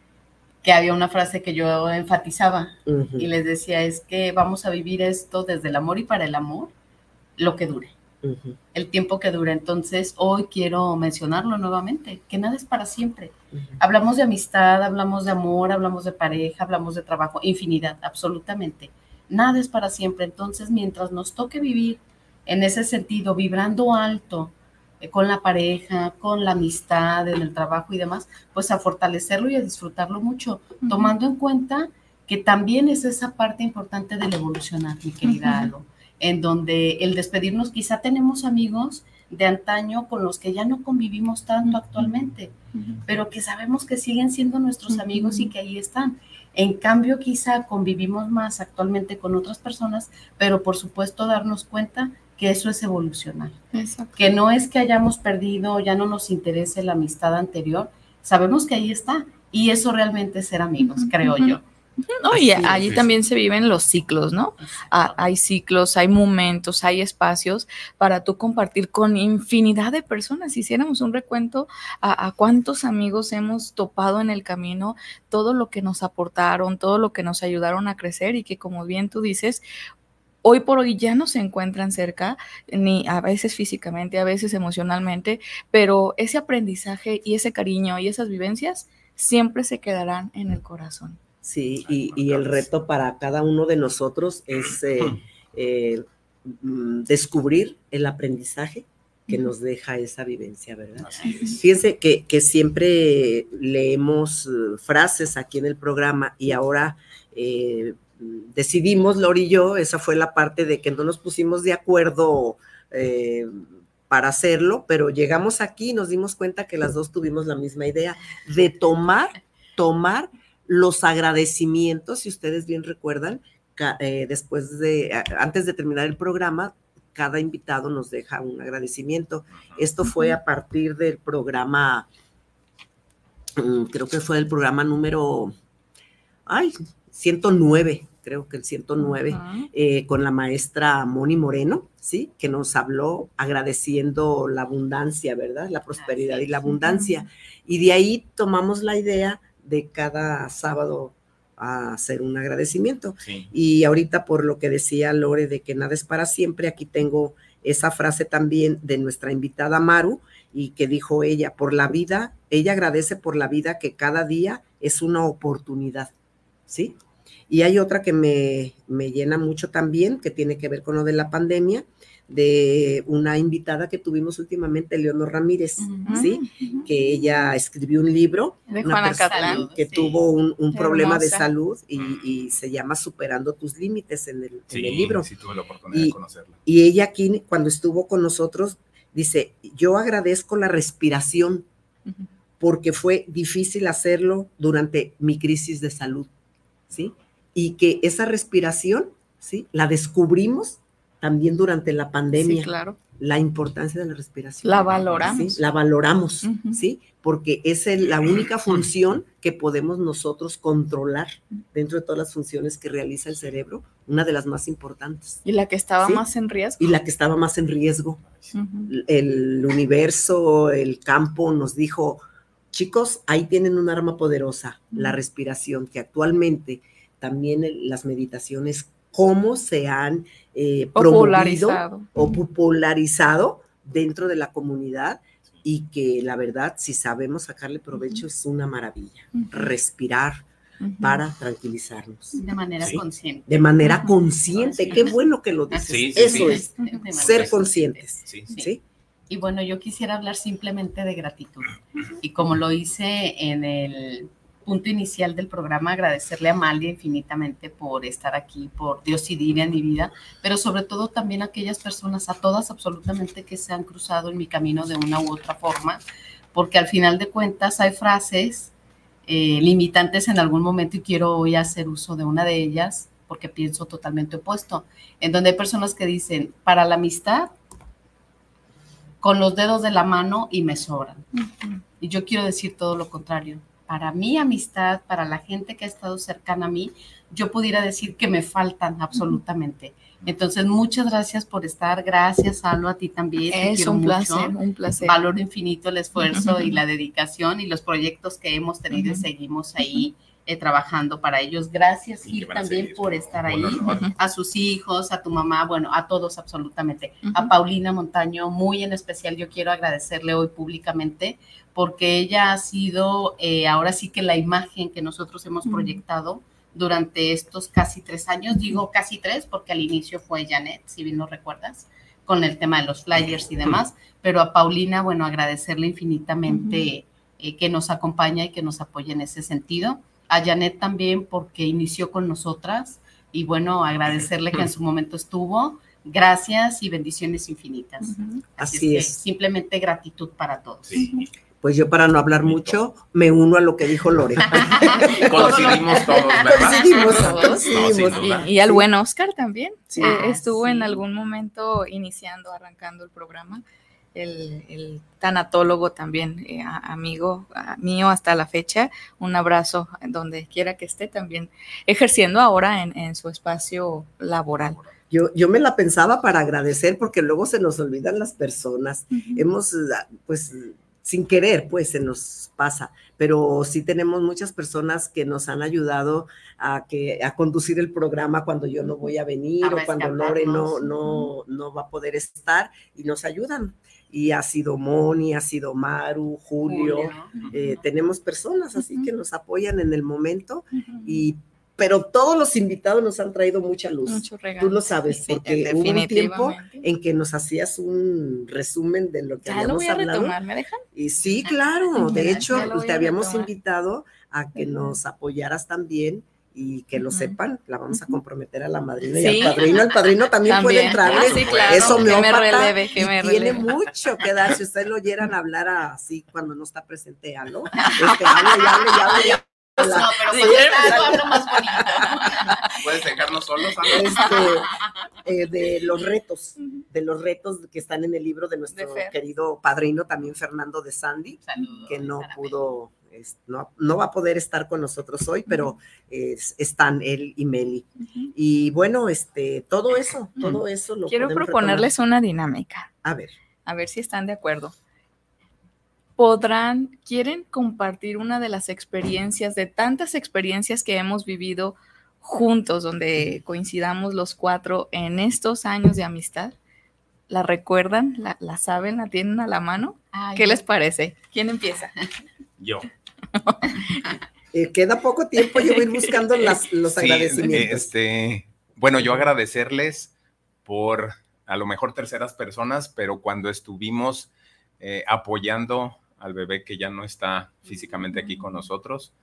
C: que había una frase que yo enfatizaba y les decía, es que vamos a vivir esto desde el amor y para el amor, lo que dure, el tiempo que dure. Entonces, hoy quiero mencionarlo nuevamente, que nada es para siempre. Hablamos de amistad, hablamos de amor, hablamos de pareja, hablamos de trabajo, infinidad, absolutamente. Nada es para siempre. Entonces, mientras nos toque vivir en ese sentido, vibrando alto, con la pareja, con la amistad, en el trabajo y demás, pues a fortalecerlo y a disfrutarlo mucho, tomando en cuenta que también es esa parte importante del evolucionar, mi querida Alo, en donde el despedirnos, quizá tenemos amigos de antaño con los que ya no convivimos tanto actualmente, pero que sabemos que siguen siendo nuestros amigos y que ahí están. En cambio, quizá convivimos más actualmente con otras personas, pero por supuesto darnos cuenta que eso es evolucionar. Exacto. Que no es que hayamos perdido, ya no nos interese la amistad anterior, sabemos que ahí está, y eso realmente es ser amigos, creo yo.
F: No, y allí también se viven los ciclos, ¿no? Hay ciclos, hay momentos, hay espacios para tú compartir con infinidad de personas. Si hiciéramos un recuento a cuántos amigos hemos topado en el camino, todo lo que nos aportaron, todo lo que nos ayudaron a crecer y que, como bien tú dices, hoy por hoy ya no se encuentran cerca, ni a veces físicamente, a veces emocionalmente, pero ese aprendizaje y ese cariño y esas vivencias siempre se quedarán en el corazón.
D: Sí, y el reto para cada uno de nosotros es descubrir el aprendizaje que nos deja esa vivencia, ¿verdad?
E: Así es.
D: Fíjense que siempre leemos frases aquí en el programa y ahora decidimos, Lori y yo, esa fue la parte de que no nos pusimos de acuerdo para hacerlo, pero llegamos aquí y nos dimos cuenta que las dos tuvimos la misma idea de tomar los agradecimientos, si ustedes bien recuerdan, antes de terminar el programa, cada invitado nos deja un agradecimiento. Esto fue a partir del programa, creo que fue el programa número 109, creo que el 109, con la maestra Moni Moreno, ¿sí? Que nos habló agradeciendo la abundancia, ¿verdad? La prosperidad y la abundancia. Y de ahí tomamos la idea de cada sábado a hacer un agradecimiento.
E: Sí.
D: Y ahorita, por lo que decía Lore de que nada es para siempre, aquí tengo esa frase también de nuestra invitada Maru, y que dijo ella, por la vida, ella agradece por la vida que cada día es una oportunidad, ¿sí? Y hay otra que me llena mucho también, que tiene que ver con lo de la pandemia, de una invitada que tuvimos últimamente, Leonor Ramírez, ¿sí? Que ella escribió un libro,
F: de
D: una
F: Juana
D: persona
F: Catlán,
D: que tuvo un problema de
F: hermosa
D: salud y se llama Superando tus límites en el libro.
E: Sí, tuve la oportunidad de conocerla.
D: Y ella aquí, cuando estuvo con nosotros, dice, yo agradezco la respiración porque fue difícil hacerlo durante mi crisis de salud, ¿sí? Y que esa respiración, ¿sí? La descubrimos también durante la pandemia.
F: Sí, claro.
D: La importancia de la respiración.
F: La valoramos.
D: ¿Sí? La valoramos, ¿sí? Porque es la única función que podemos nosotros controlar dentro de todas las funciones que realiza el cerebro, una de las más importantes.
F: Y la que estaba
D: ¿sí?
F: más en riesgo.
D: Y la que estaba más en riesgo. El universo, el campo nos dijo, chicos, ahí tienen un arma poderosa, la respiración, que actualmente también las meditaciones, cómo se han promovido o popularizado dentro de la comunidad, y que la verdad, si sabemos sacarle provecho, es una maravilla. Respirar para tranquilizarnos.
C: De manera consciente.
D: De manera consciente, qué bueno que lo dices. Eso es, ser conscientes. ¿Sí?
C: Y bueno, yo quisiera hablar simplemente de gratitud. Y como lo hice en el punto inicial del programa, agradecerle a Amalia infinitamente por estar aquí, por decidir en mi vida, pero sobre todo también a aquellas personas, a todas absolutamente, que se han cruzado en mi camino de una u otra forma, porque al final de cuentas hay frases limitantes en algún momento, y quiero hoy hacer uso de una de ellas porque pienso totalmente opuesto, en donde hay personas que dicen, para la amistad, con los dedos de la mano y me sobran. Y yo quiero decir todo lo contrario. Para mi amistad, para la gente que ha estado cercana a mí, yo pudiera decir que me faltan absolutamente. Entonces, muchas gracias por estar. Gracias, Alo, a ti también.
F: Es un placer, un placer.
C: Valoro infinito el esfuerzo y la dedicación y los proyectos que hemos tenido y seguimos ahí trabajando para ellos. Gracias, Gil, también por estar ahí. A sus hijos, a tu mamá, bueno, a todos absolutamente. A Paulina Montaño, muy en especial, yo quiero agradecerle hoy públicamente, porque ella ha sido ahora sí que la imagen que nosotros hemos proyectado durante estos casi 3 años. Digo casi 3 porque al inicio fue Janet, si bien no recuerdas, con el tema de los flyers y demás, pero a Paulina, bueno, agradecerle infinitamente que nos acompaña y que nos apoya en ese sentido. A Janet también porque inició con nosotras, y bueno, agradecerle que en su momento estuvo. Gracias y bendiciones infinitas.
D: Así es.
C: Simplemente gratitud para todos.
E: Sí.
D: Pues yo, para no hablar mucho, me uno a lo que dijo Lore.
E: Coincidimos todos, ¿verdad?
D: Coincidimos.
F: Y al buen Oscar también.
D: Sí.
F: Estuvo en algún momento arrancando el programa. El tanatólogo también, amigo mío hasta la fecha. Un abrazo donde quiera que esté, también ejerciendo ahora en su espacio laboral.
D: Yo me la pensaba para agradecer, porque luego se nos olvidan las personas. Hemos, pues, sin querer, pues se nos pasa, pero sí tenemos muchas personas que nos han ayudado a conducir el programa cuando yo no voy a venir o cuando Lore no va a poder estar, y nos ayudan. Y ha sido Moni, ha sido Maru, Julio. Tenemos personas así que nos apoyan en el momento, y pero todos los invitados nos han traído mucha luz.
F: Mucho regalo.
D: Tú lo sabes,
F: Sí,
D: porque hubo un tiempo en que nos hacías un resumen de lo que
F: ya lo
D: habíamos
F: voy a
D: hablado.
F: Retomar, ¿me dejan?
D: Y sí, claro, de hecho, te habíamos
F: retomar.
D: invitado a que nos apoyaras también y que lo sepan, la vamos a comprometer a la madrina y
F: Sí.
D: al padrino. El padrino también puede entrarle,
F: Sí, claro,
D: es homeópata
F: que
D: y
F: me
D: tiene
F: releve.
D: mucho que dar. Si ustedes lo oyeran hablar así cuando no está presente, ¿aló? Hable.
C: No, pero
F: Sí,
C: cuando está, hablo más bonito.
E: ¿Puedes dejarnos solos, Ana?
D: De los retos que están en el libro de nuestro querido padrino, también Fernando de Sandy,
C: Saludos,
D: que no pudo, no va a poder estar con nosotros hoy, pero están él y Meli. Y bueno, todo eso lo
F: quiero
D: podemos
F: proponerles
D: retomar.
F: una dinámica.
D: A ver
F: Si están de acuerdo. ¿Quieren compartir una de las experiencias, de tantas experiencias que hemos vivido juntos, donde coincidamos los 4 en estos años de amistad? ¿La recuerdan? ¿La saben? ¿La tienen a la mano? ¿Qué les parece? ¿Quién empieza?
E: Yo.
D: Queda poco tiempo, yo voy a ir buscando los agradecimientos.
E: Bueno, yo agradecerles por a lo mejor terceras personas, pero cuando estuvimos apoyando al bebé que ya no está físicamente aquí con nosotros,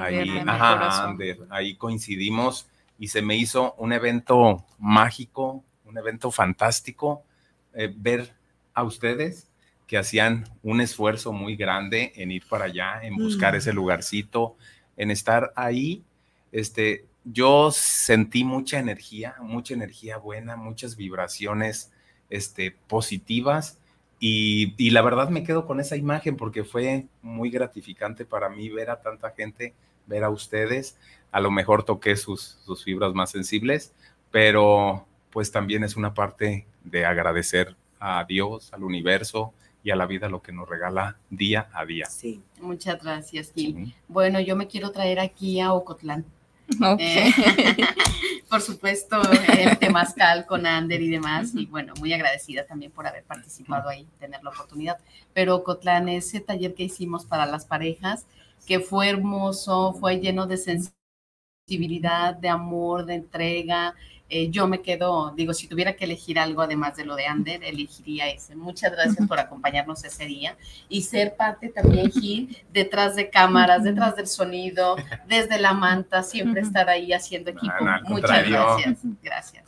E: ahí coincidimos y se me hizo un evento mágico, un evento fantástico, ver a ustedes que hacían un esfuerzo muy grande en ir para allá, en buscar ese lugarcito, en estar ahí. Yo sentí mucha energía buena, muchas vibraciones positivas. Y la verdad me quedo con esa imagen porque fue muy gratificante para mí ver a tanta gente, ver a ustedes. A lo mejor toqué sus fibras más sensibles, pero pues también es una parte de agradecer a Dios, al universo y a la vida lo que nos regala día a día.
C: Sí, muchas gracias, Gil.
E: Sí.
C: Bueno, yo me quiero traer aquí a Ocotlán.
F: Okay.
C: Por supuesto, el temazcal con Ander y demás, y bueno, muy agradecida también por haber participado ahí, tener la oportunidad. Pero Ocotlán, ese taller que hicimos para las parejas, que fue hermoso, fue lleno de sensibilidad, de amor, de entrega. Yo me quedo, digo, si tuviera que elegir algo además de lo de Ander, elegiría ese. Muchas gracias por acompañarnos ese día y ser parte también, Gil, detrás de cámaras, detrás del sonido, desde la manta, siempre estar ahí haciendo equipo. Muchas gracias. Gracias.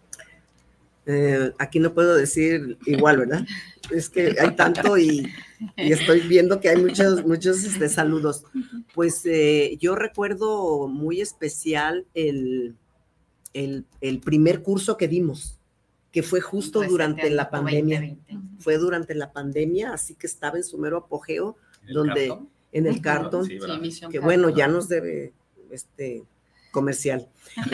D: Aquí no puedo decir igual, ¿verdad? Es que hay tanto y estoy viendo que hay muchos saludos. Pues yo recuerdo muy especial el primer curso que dimos, que fue justo durante la pandemia. 2020. Fue durante la pandemia, así que estaba en su mero apogeo, en el Carton,
E: sí,
D: que bueno, ya nos debe comercial.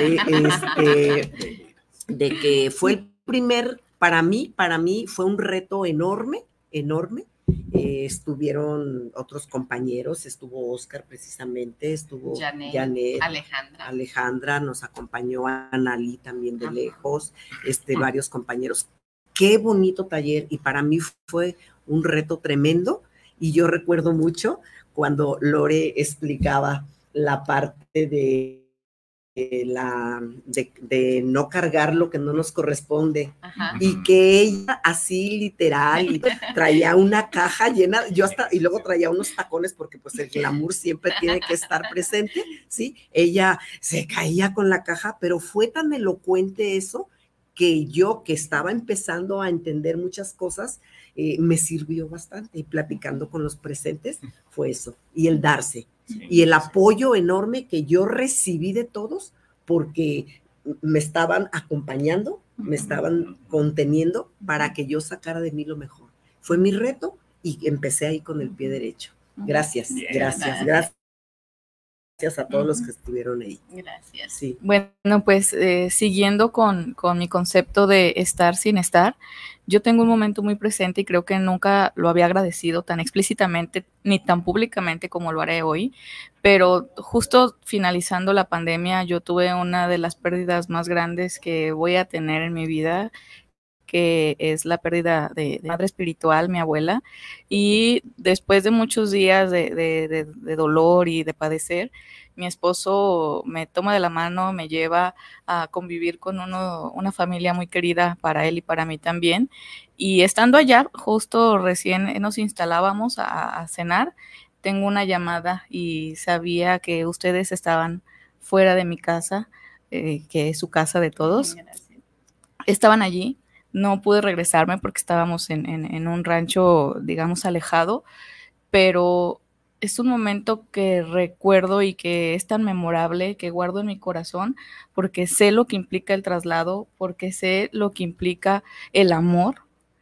D: De que fue el primer, para mí fue un reto enorme. Estuvieron otros compañeros, estuvo Oscar precisamente, estuvo Janet, Alejandra, nos acompañó Analí también de lejos, varios compañeros. Qué bonito taller, y para mí fue un reto tremendo, y yo recuerdo mucho cuando Lore explicaba la parte de no cargar lo que no nos corresponde. Ajá. Y que ella así literal y traía una caja llena, y luego traía unos tacones porque pues el glamour siempre tiene que estar presente, ¿sí? Ella se caía con la caja, pero fue tan elocuente eso que yo, que estaba empezando a entender muchas cosas, me sirvió bastante, y platicando con los presentes fue eso, y el darse. Sí, y el apoyo enorme que yo recibí de todos, porque me estaban acompañando, me estaban conteniendo para que yo sacara de mí lo mejor. Fue mi reto y empecé ahí con el pie derecho. Gracias a todos los que estuvieron ahí.
C: Gracias.
F: Sí. Bueno, pues siguiendo con mi concepto de estar sin estar, yo tengo un momento muy presente y creo que nunca lo había agradecido tan explícitamente ni tan públicamente como lo haré hoy, pero justo finalizando la pandemia yo tuve una de las pérdidas más grandes que voy a tener en mi vida, que es la pérdida de madre espiritual, mi abuela, y después de muchos días de dolor y de padecer, mi esposo me toma de la mano, me lleva a convivir con una familia muy querida para él y para mí también. Y estando allá, justo recién nos instalábamos a cenar, tengo una llamada y sabía que ustedes estaban fuera de mi casa, que es su casa de todos. Estaban allí, no pude regresarme porque estábamos en un rancho, digamos, alejado, pero es un momento que recuerdo y que es tan memorable, que guardo en mi corazón, porque sé lo que implica el traslado, porque sé lo que implica el amor,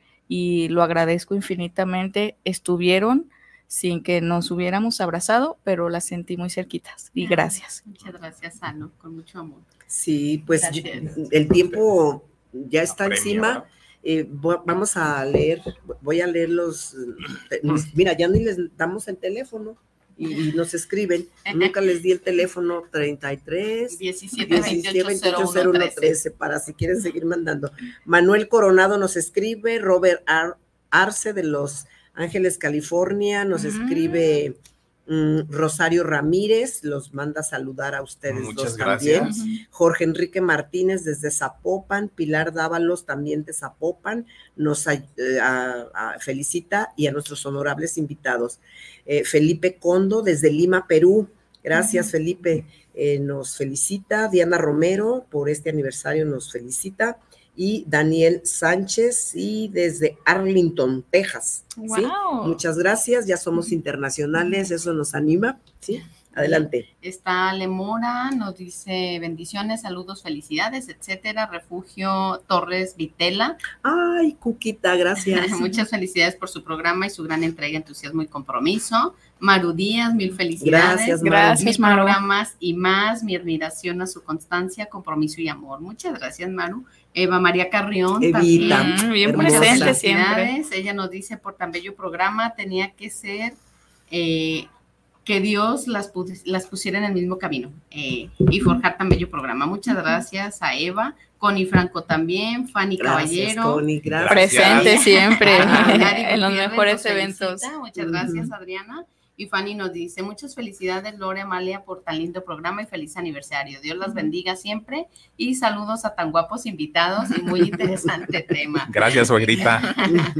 F: y lo agradezco infinitamente. Estuvieron sin que nos hubiéramos abrazado, pero las sentí muy cerquitas, y gracias.
C: Muchas gracias, Ano, con mucho amor.
D: Sí, pues el tiempo ya está encima. Vamos a leer, voy a leer mira, ya ni les damos el teléfono y nos escriben. Nunca les di el teléfono 33 17 28 01 13 para si quieren seguir mandando. Manuel Coronado nos escribe, Robert Arce de Los Ángeles, California, nos escribe Rosario Ramírez, los manda a saludar a ustedes.
E: Muchas
D: dos también.
E: Gracias.
D: Jorge Enrique Martínez desde Zapopan, Pilar Dávalos también de Zapopan, nos felicita, y a nuestros honorables invitados. Felipe Condo desde Lima, Perú, gracias Felipe, nos felicita. Diana Romero por este aniversario nos felicita. Y Daniel Sánchez, y desde Arlington, Texas.
F: Wow.
D: ¿Sí? Muchas gracias, ya somos internacionales, eso nos anima. ¿Sí? Adelante.
C: Está Lemora, nos dice bendiciones, saludos, felicidades, etcétera. Refugio Torres Vitela.
D: Ay, Cuquita, gracias.
C: Muchas felicidades por su programa y su gran entrega, entusiasmo y compromiso. Maru Díaz, mil felicidades.
F: Gracias,
C: Mis
F: Maru.
C: programas y más, mi admiración a su constancia, compromiso y amor. Muchas gracias, Maru. Eva María Carrión,
D: Evita,
C: también.
F: Bien
D: hermosa.
F: presente siempre.
C: Felicidades. Ella nos dice, por tan bello programa, tenía que ser que Dios las pusiera en el mismo camino y forjar tan bello programa. Muchas gracias a Eva, Connie Franco también, Fanny Caballero.
D: Connie, gracias.
F: Presente siempre
C: Adri
F: en los
C: Gutiérrez
F: mejores
C: nos felicita.
F: eventos.
C: Muchas gracias, Adriana. Y Fanny nos dice, muchas felicidades, Lore Amalia, por tan lindo programa y feliz aniversario. Dios las bendiga siempre y saludos a tan guapos invitados y muy interesante tema.
E: Gracias, suegrita.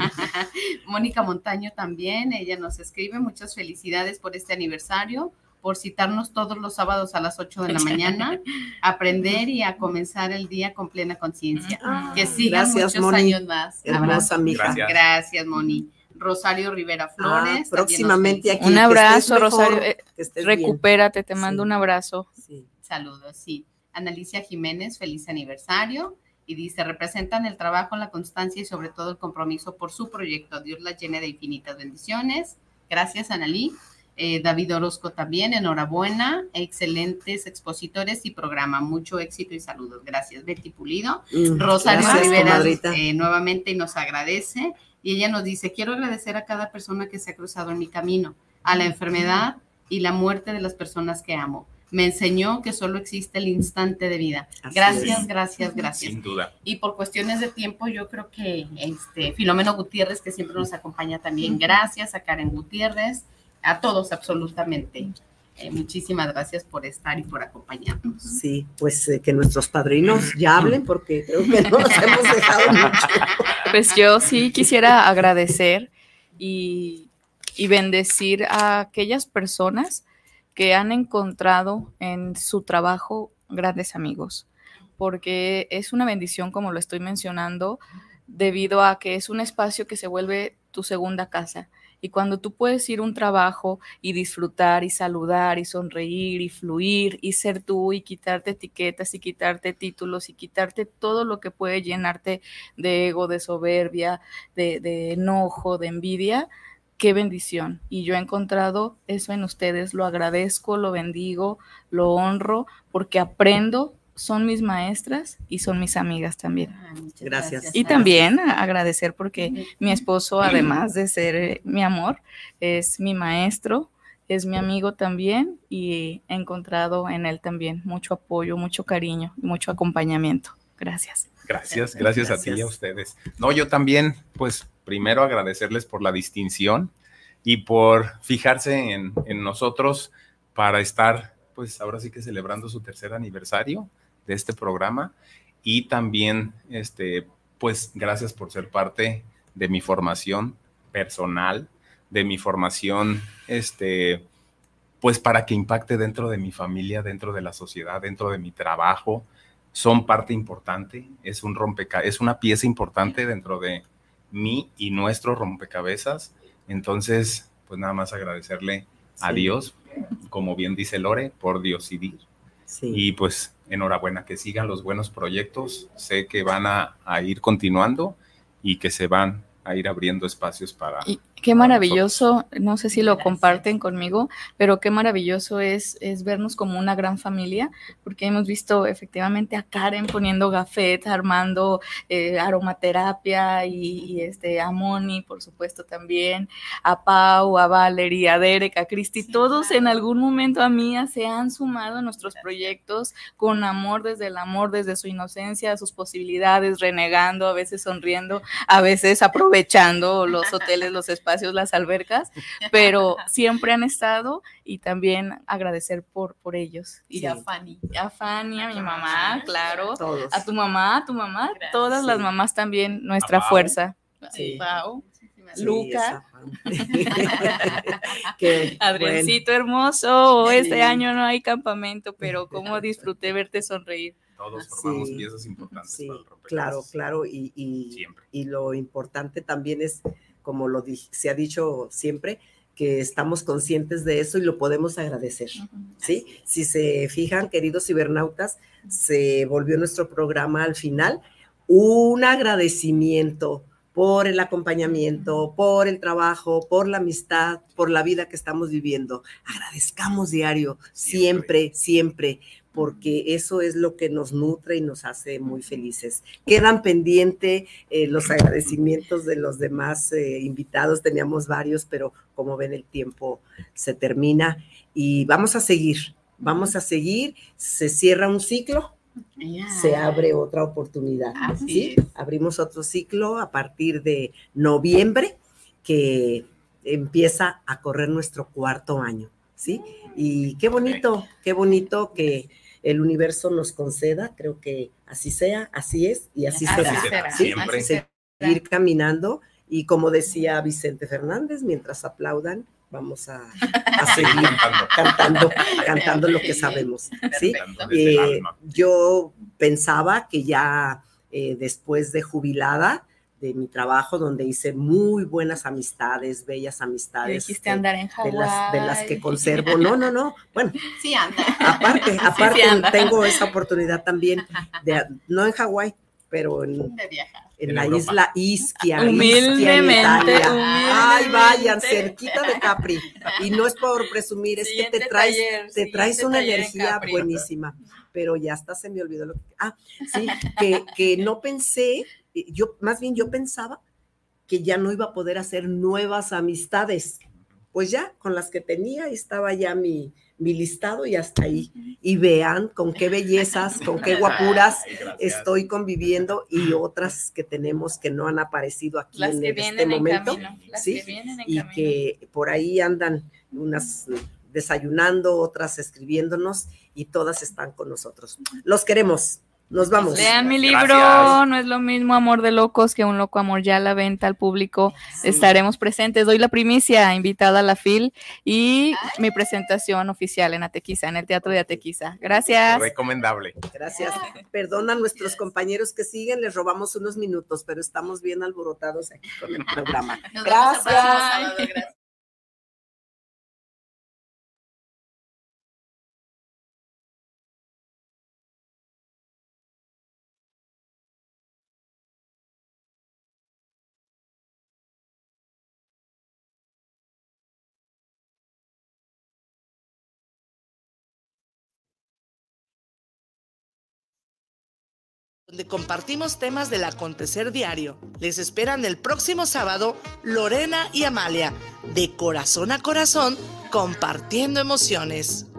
C: Mónica Montaño también, ella nos escribe, muchas felicidades por este aniversario, por citarnos todos los sábados a las 8 de la mañana, aprender y a comenzar el día con plena conciencia. Que sigan
D: Gracias,
C: muchos
D: Moni.
C: años más.
D: Hermosa, mija.
C: Gracias, Moni. Rosario Rivera Flores.
D: Próximamente aquí.
F: Un abrazo,
D: que estés mejor,
F: Rosario.
D: que estés
F: Recupérate, te
D: Sí.
F: mando un abrazo.
D: bien. Sí.
C: Saludos, sí. Analicia Jiménez, feliz aniversario. Y dice, representan el trabajo, la constancia y sobre todo el compromiso por su proyecto. Dios la llene de infinitas bendiciones. Gracias, Analí. David Orozco también, enhorabuena. Excelentes expositores y programa. Mucho éxito y saludos. Gracias, Betty Pulido. Rosario
D: Gracias,
C: Rivera
D: comadrita.
C: nuevamente nos agradece. Y ella nos dice, quiero agradecer a cada persona que se ha cruzado en mi camino, a la enfermedad y la muerte de las personas que amo. Me enseñó que solo existe el instante de vida.
D: Así
C: Gracias,
D: es.
C: gracias, gracias.
E: Sin duda.
C: Y por cuestiones de tiempo, yo creo que Filomeno Gutiérrez, que siempre nos acompaña también, gracias, a Karen Gutiérrez, a todos absolutamente. Muchísimas gracias por estar y por acompañarnos.
D: Sí, pues que nuestros padrinos ya hablen porque creo que no nos hemos dejado mucho.
F: Pues yo sí quisiera agradecer y bendecir a aquellas personas que han encontrado en su trabajo grandes amigos, porque es una bendición, como lo estoy mencionando, debido a que es un espacio que se vuelve tu segunda casa. Y cuando tú puedes ir a un trabajo y disfrutar y saludar y sonreír y fluir y ser tú y quitarte etiquetas y quitarte títulos y quitarte todo lo que puede llenarte de ego, de soberbia, de enojo, de envidia, qué bendición. Y yo he encontrado eso en ustedes, lo agradezco, lo bendigo, lo honro, porque aprendo, son mis maestras y son mis amigas también.
D: Gracias.
F: Y también agradecer porque mi esposo, además de ser mi amor, es mi maestro, es mi amigo también, y he encontrado en él también mucho apoyo, mucho cariño y mucho acompañamiento. Gracias.
E: Gracias a ti y a ustedes. No, yo también, pues primero agradecerles por la distinción y por fijarse en nosotros para estar pues ahora sí que celebrando su 3er aniversario de este programa, y también, pues gracias por ser parte de mi formación personal, de mi formación, pues para que impacte dentro de mi familia, dentro de la sociedad, dentro de mi trabajo. Son parte importante, es una pieza importante dentro de mí y nuestro rompecabezas. Entonces, pues nada más agradecerle a Dios, como bien dice Lore, por decidir. Sí. Y pues enhorabuena, que sigan los buenos proyectos. Sé que van a ir continuando y que se van a ir abriendo espacios para...
F: Y qué maravilloso, no sé si lo comparten conmigo, pero qué maravilloso es vernos como una gran familia, porque hemos visto efectivamente a Karen poniendo gafet, armando aromaterapia y a Moni, por supuesto también, a Pau, a Valerie, a Derek, a Cristi, todos en algún momento a Mía se han sumado a nuestros proyectos con amor, desde su inocencia, sus posibilidades, renegando, a veces sonriendo, a veces aprovechando los hoteles, los espacios, las albercas, pero siempre han estado, y también agradecer por ellos. Y a Fanny, a mi mamá, claro, todos. A tu mamá, gracias. Todas las mamás también, nuestra fuerza. Sí. Pau, Luca, Adriancito hermoso, este año no hay campamento, pero cómo disfruté verte sonreír.
E: Todos formamos piezas importantes para el
D: rompecabezas. Claro, y lo importante también es, como se ha dicho siempre, que estamos conscientes de eso y lo podemos agradecer, ¿sí? Si se fijan, queridos cibernautas, se volvió nuestro programa al final un agradecimiento por el acompañamiento, por el trabajo, por la amistad, por la vida que estamos viviendo. Agradezcamos diario, siempre, porque eso es lo que nos nutre y nos hace muy felices. Quedan pendientes los agradecimientos de los demás invitados, teníamos varios, pero como ven el tiempo se termina y vamos a seguir, se cierra un ciclo, se abre otra oportunidad, ¿sí? Abrimos otro ciclo a partir de noviembre, que empieza a correr nuestro 4º año, ¿sí? Y qué bonito que el universo nos conceda, creo que así sea, así es y así será. ¿Sí? Siempre. Seguir caminando y como decía Vicente Fernández, mientras aplaudan, vamos a seguir cantando lo que sabemos, ¿sí? Yo pensaba que ya después de jubilada de mi trabajo, donde hice muy buenas amistades, bellas amistades.
F: Dijiste andar en Hawái.
D: De las que conservo. No. Bueno.
F: Sí anda.
D: Aparte tengo esa oportunidad también, no en Hawái, pero en la Europa. Isla Ischia.
F: Humildemente.
D: Ay, vayan, cerquita de Capri. Y no es por presumir, es que te traes una energía buenísima. Pero ya hasta se me olvidó lo que... que no pensé... Yo pensaba que ya no iba a poder hacer nuevas amistades, pues ya con las que tenía estaba ya mi listado y hasta ahí, y vean con qué bellezas, con qué guapuras estoy conviviendo y otras que tenemos que no han aparecido aquí las en este momento, ¿sí? Que por ahí andan unas desayunando, otras escribiéndonos y todas están con nosotros. Los queremos. Nos vamos.
F: Lean mi libro, gracias. No es lo mismo Amor de Locos que Un Loco Amor, ya a la venta al público. Estaremos presentes. Doy la primicia, invitada a la FIL y mi presentación oficial en Atequiza, en el Teatro de Atequiza. Gracias.
E: Recomendable.
D: Gracias. Perdón a nuestros compañeros que siguen, les robamos unos minutos, pero estamos bien alborotados aquí con el programa. Gracias.
B: Donde compartimos temas del acontecer diario. Les esperan el próximo sábado Lorena y Amalia, de corazón a corazón, compartiendo emociones.